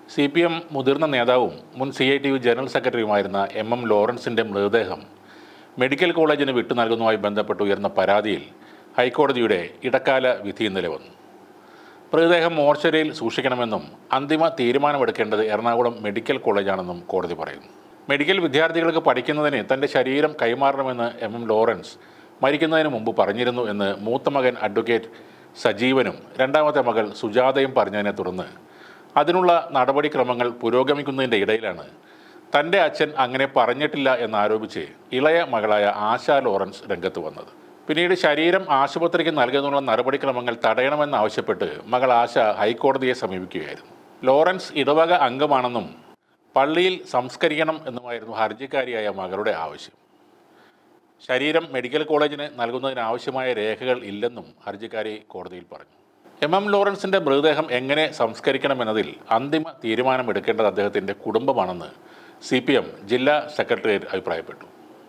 CPM മുതിർന്ന നേതാവും മുൻ CITU ജനറൽ സെക്രട്ടറിയുമായിരുന്ന MM ലോറൻസിൻ്റെ മൃതദേഹം മെഡിക്കൽ കോളേജിന് വിട്ടു നൽകുന്നതുമായി ബന്ധപ്പെട്ട് ഉയർന്ന പരാതിയിൽ ഹൈക്കോടതിയുടെ ഇടക്കാല വിധി ഇന്നലെ വന്നു. മൃതദേഹം മോർച്ചറിയിൽ സൂക്ഷിക്കണമെന്നും അന്തിമ തീരുമാനമെടുക്കേണ്ടത് എറണാകുളം മെഡിക്കൽ കോളേജാണെന്നും കോടതി പറയുന്നു. മെഡിക്കൽ വിദ്യാർത്ഥികൾക്ക് പഠിക്കുന്നതിന് തൻ്റെ ശരീരം കൈമാറണമെന്ന് MM ലോറൻസ് മരിക്കുന്നതിന് മുമ്പ് പറഞ്ഞിരുന്നു എന്ന് മൂത്ത മകൻ അഡ്വക്കേറ്റ് സജീവനും രണ്ടാമത്തെ മകൾ സുജാതയും പറഞ്ഞതിനെ തുടർന്ന് അതിനുള്ള നടപടിക്രമങ്ങൾ പുരോഗമിക്കുന്നതിൻ്റെ ഇടയിലാണ് തൻ്റെ അച്ഛൻ അങ്ങനെ പറഞ്ഞിട്ടില്ല എന്നാരോപിച്ച് ഇളയ മകളായ ആശ ലോറൻസ് രംഗത്ത് വന്നത്. പിന്നീട് ശരീരം ആശുപത്രിക്ക് നൽകുന്നതിനുള്ള നടപടിക്രമങ്ങൾ തടയണമെന്നാവശ്യപ്പെട്ട് മകൾ ആശ ഹൈക്കോടതിയെ സമീപിക്കുകയായിരുന്നു. ലോറൻസ് ഇടവക അംഗമാണെന്നും പള്ളിയിൽ സംസ്കരിക്കണം എന്നുമായിരുന്നു ഹർജിക്കാരിയായ മകളുടെ ആവശ്യം. ശരീരം മെഡിക്കൽ കോളേജിന് നൽകുന്നതിനാവശ്യമായ രേഖകൾ ഇല്ലെന്നും ഹർജിക്കാരി കോടതിയിൽ പറഞ്ഞു. MM ലോറൻസിൻ്റെ മൃതദേഹം എങ്ങനെ സംസ്കരിക്കണമെന്നതിൽ അന്തിമ തീരുമാനമെടുക്കേണ്ടത് അദ്ദേഹത്തിൻ്റെ കുടുംബമാണെന്ന് CPM ജില്ലാ സെക്രട്ടേറിയറ്റ് അഭിപ്രായപ്പെട്ടു.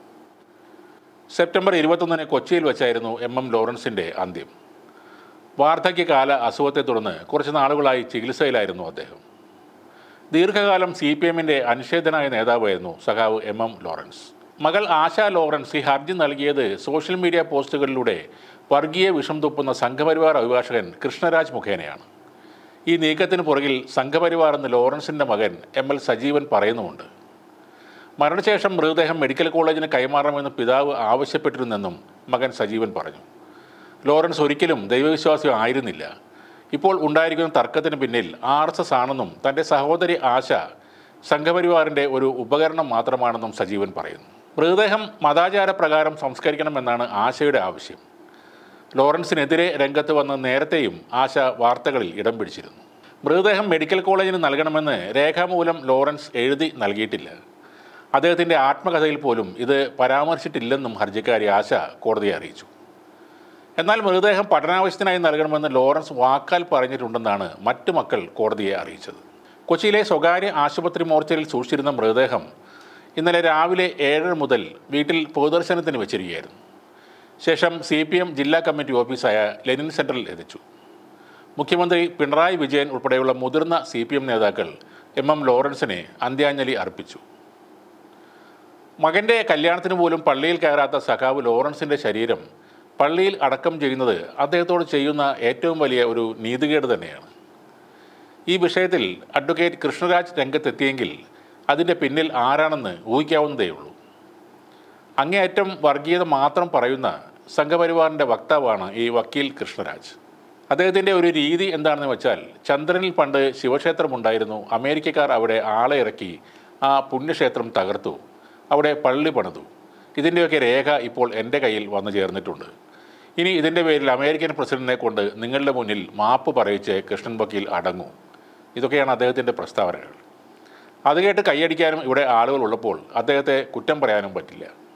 സെപ്റ്റംബർ 21 കൊച്ചിയിൽ വെച്ചായിരുന്നു MM ലോറൻസിൻ്റെ അന്ത്യം. വാർദ്ധക്യകാല അസുഖത്തെ തുടർന്ന് കുറച്ച് നാളുകളായി ചികിത്സയിലായിരുന്നു അദ്ദേഹം. ദീർഘകാലം CPMൻ്റെ അനിഷേധനായ നേതാവായിരുന്നു സഖാവ് MM ലോറൻസ്. മകൾ ആശ ലോറൻസ് ഈ ഹർജി നൽകിയത് സോഷ്യൽ മീഡിയ പോസ്റ്റുകളിലൂടെ വർഗീയ വിഷം തുപ്പുന്ന സംഘപരിവാർ അഭിഭാഷകൻ കൃഷ്ണരാജ് മുഖേനയാണ്. ഈ നീക്കത്തിന് പുറകിൽ സംഘപരിവാർ എന്ന് ലോറൻസിൻ്റെ മകൻ ML സജീവൻ പറയുന്നുമുണ്ട്. മരണശേഷം മൃതദേഹം മെഡിക്കൽ കോളേജിന് കൈമാറണമെന്ന് പിതാവ് ആവശ്യപ്പെട്ടിരുന്നെന്നും മകൻ സജീവൻ പറഞ്ഞു. ലോറൻസ് ഒരിക്കലും ദൈവവിശ്വാസി ആയിരുന്നില്ല. ഇപ്പോൾ ഉണ്ടായിരിക്കുന്ന തർക്കത്തിന് പിന്നിൽ RSS ആണെന്നും തൻ്റെ സഹോദരി ആശ സംഘപരിവാറിൻ്റെ ഒരു ഉപകരണം മാത്രമാണെന്നും സജീവൻ പറയുന്നു. മൃതദേഹം മതാചാരപ്രകാരം സംസ്കരിക്കണമെന്നാണ് ആശയുടെ ആവശ്യം. ലോറൻസിനെതിരെ രംഗത്ത് വന്ന് നേരത്തെയും ആശ വാർത്തകളിൽ ഇടം പിടിച്ചിരുന്നു. മൃതദേഹം മെഡിക്കൽ കോളേജിന് നൽകണമെന്ന് രേഖാമൂലം ലോറൻസ് എഴുതി നൽകിയിട്ടില്ല. അദ്ദേഹത്തിൻ്റെ ആത്മകഥയിൽ പോലും ഇത് പരാമർശിച്ചിട്ടില്ലെന്നും ഹർജിക്കാരി ആശ കോടതിയെ അറിയിച്ചു. എന്നാൽ മൃതദേഹം പഠനാവശ്യത്തിനായി നൽകണമെന്ന് ലോറൻസ് വാക്കാൽ പറഞ്ഞിട്ടുണ്ടെന്നാണ് മറ്റു മക്കൾ കോടതിയെ അറിയിച്ചത്. കൊച്ചിയിലെ സ്വകാര്യ ആശുപത്രി മോർച്ചറിയിൽ സൂക്ഷിച്ചിരുന്ന മൃതദേഹം ഇന്നലെ രാവിലെ 7 മുതൽ വീട്ടിൽ പൊതുദർശനത്തിന് വെച്ചിരിക്കുകയായിരുന്നു. ശേഷം CPM ജില്ലാ കമ്മിറ്റി ഓഫീസായ ലെനിൻ സെൻറ്ററിൽ എത്തിച്ചു. മുഖ്യമന്ത്രി പിണറായി വിജയൻ ഉൾപ്പെടെയുള്ള മുതിർന്ന CPM നേതാക്കൾ MM ലോറൻസിനെ അന്ത്യാഞ്ജലി അർപ്പിച്ചു. മകൻ്റെ കല്യാണത്തിന് പോലും പള്ളിയിൽ കയറാത്ത സഖാവ് ലോറൻസിൻ്റെ ശരീരം പള്ളിയിൽ അടക്കം ചെയ്യുന്നത് അദ്ദേഹത്തോട് ചെയ്യുന്ന ഏറ്റവും വലിയ ഒരു നീതികേട് തന്നെയാണ്. ഈ വിഷയത്തിൽ അഡ്വക്കേറ്റ് കൃഷ്ണരാജ് രംഗത്തെത്തിയെങ്കിൽ അതിൻ്റെ പിന്നിൽ ആരാണെന്ന് ഊഹിക്കാവുന്നതേയുള്ളൂ. അങ്ങേയറ്റം വർഗീയത മാത്രം പറയുന്ന സംഘപരിവാറിൻ്റെ വക്താവാണ് ഈ വക്കീൽ കൃഷ്ണരാജ്. അദ്ദേഹത്തിൻ്റെ ഒരു രീതി എന്താണെന്ന് വെച്ചാൽ, ചന്ദ്രനിൽ പണ്ട് ശിവക്ഷേത്രമുണ്ടായിരുന്നു, അമേരിക്കക്കാർ അവിടെ ആളെ ഇറക്കി ആ പുണ്യക്ഷേത്രം തകർത്തു, അവിടെ പള്ളി പണിതു. ഇതിൻ്റെയൊക്കെ രേഖ ഇപ്പോൾ എൻ്റെ കയ്യിൽ വന്നു ചേർന്നിട്ടുണ്ട്. ഇനി ഇതിൻ്റെ പേരിൽ അമേരിക്കൻ പ്രസിഡന്റിനെ കൊണ്ട് നിങ്ങളുടെ മുന്നിൽ മാപ്പ് പറയിച്ച് കൃഷ്ണൻ വക്കീൽ അടങ്ങൂ. ഇതൊക്കെയാണ് അദ്ദേഹത്തിൻ്റെ പ്രസ്താവനകൾ. അത് കേട്ട് കൈയടിക്കാനും ഇവിടെ ആളുകൾ ഉള്ളപ്പോൾ അദ്ദേഹത്തെ കുറ്റം പറയാനും പറ്റില്ല.